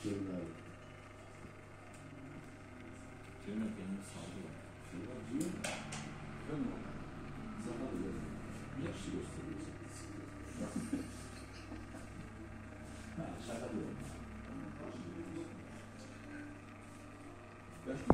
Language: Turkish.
Cemil abi. Cemil kendini sallıyor. Cemil abi diyor mu? Ben mi? Zaman diyor. Yaşlı gösteriyorsun. Ha şaka diyorum. Yaş